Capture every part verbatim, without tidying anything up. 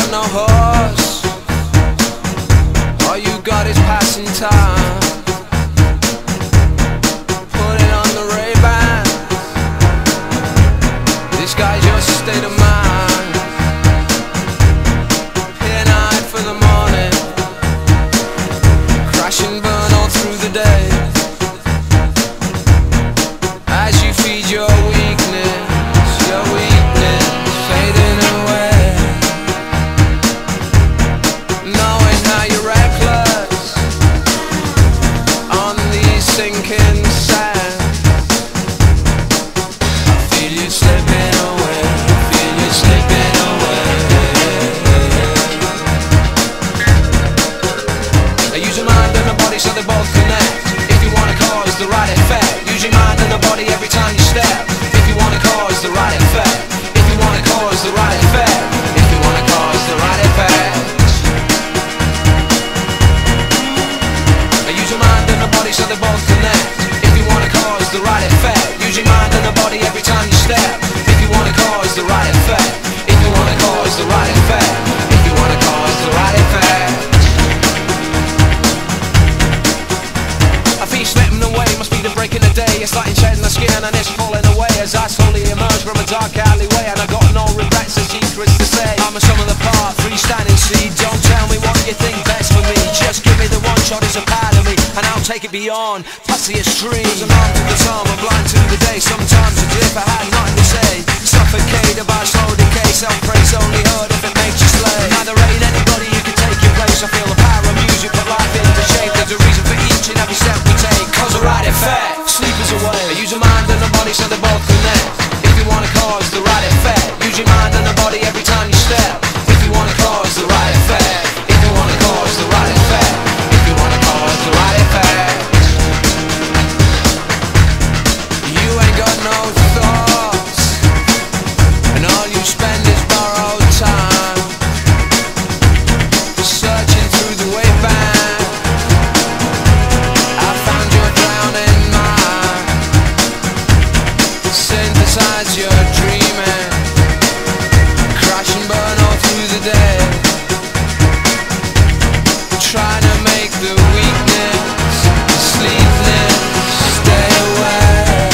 got no horse, all you got is passing time. Put it on the Ray-Ban, this guy's your state of mind. Here night for the morning, crash and burn all through the day. As you feed your weakness, your weakness fading away, knowing how you're reckless on the sinking sand. I feel you slipping away, feel you slipping away. Use your mind and the body so they both connect. If you wanna cause the right effect, use your mind and the body every time you step. If you wanna cause the right effect, if you wanna cause the right effect, if you wanna cause the right effect. Use your mind and the body so they both connect. If you wanna cause the right effect, use your mind and the body every time you step. If you wanna cause the right effect, if you wanna cause the right effect, if you wanna cause the right effect. I feel slipping away, must be the break in the day. It's starting shedding the skin and it's falling away as I slowly emerge from a dark alleyway. And I got no regrets and secrets to say. I'm a sum of the part, freestanding seed. Don't tell me what you think best for me, just give me the one shot as a part of me, and I'll take it beyond, past the extremes. I'm armed to the time, I'm blind to the day. Sometimes it's as if I had nothing to say. Suffocated by slow decay, self-praise only heard if it makes you slay. Now there ain't anybody who can take your place. I feel the power of music, put life into shape. There's a reason for each and every step we take, cause the right effect, sleep is away. Use your mind and the body so they both connect. If you wanna cause the right effect, use your mind and the body every time you step. If you wanna cause the right effect, if you wanna cause the right effect, if you wanna cause the right effect. You ain't got no thoughts, and all you spend is borrowed time, searching through the way back. I found your drowning mind, synthesize your dreaming, crash and burn all through the day, trying to make the weakness, sleepness, stay away,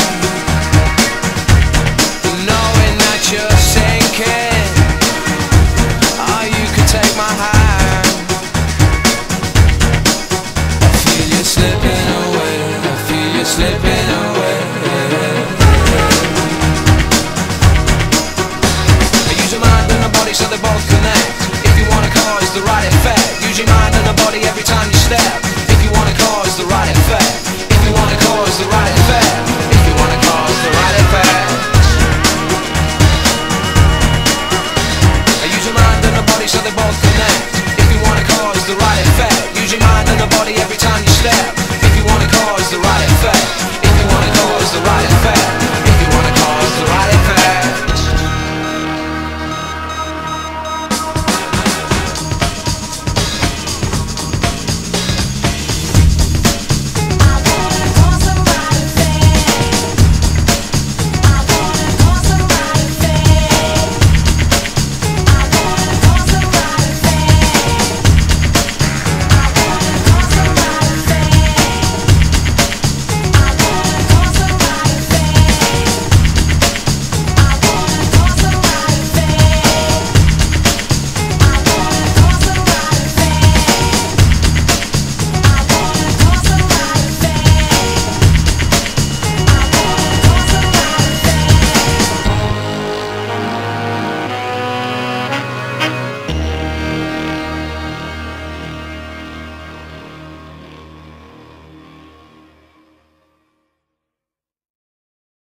knowing that you're sinking, oh, you could take my hand. I feel you slipping away, I feel you slipping away. Use your mind and the body so they both connect. If you wanna cause the right effect, use your mind and the body every time you step.